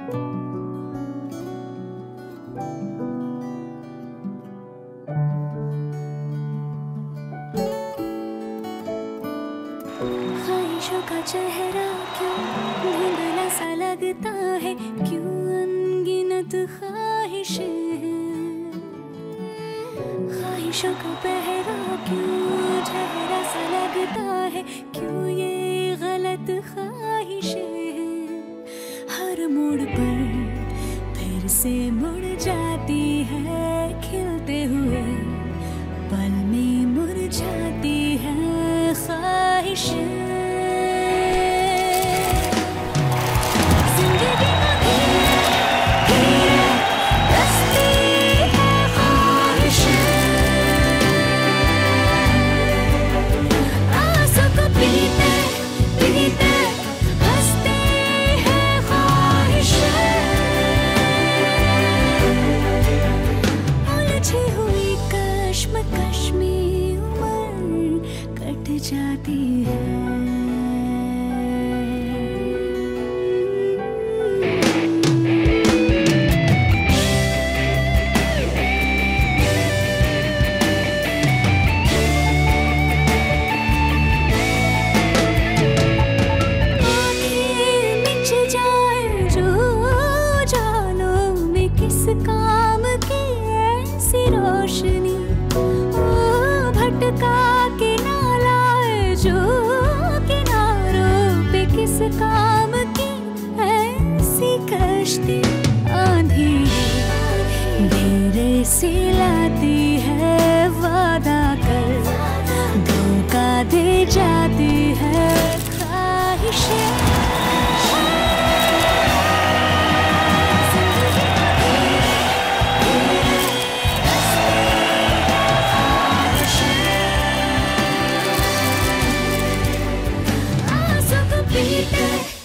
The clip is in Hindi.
ख्वाहिशों का चेहरा क्यों धुंधला सा लगता है, क्यों अनगिनत ख्वाहिशें हैं। ख्वाहिशों का पहरा क्यों ठहरा सा लगता है, क्यों ये गलत ख्वाहिशें हैं। हर मोड़ पर फिर से मुड़ जाती है, खिलते हुए पल में मुरझाती है ख्वाहिशें। जाती है काम की ऐसी कश्ती। आंधी धीरे से लाती है, वादा कर धोखा दे जाती है ख्वाहिशें। आंसू को पीते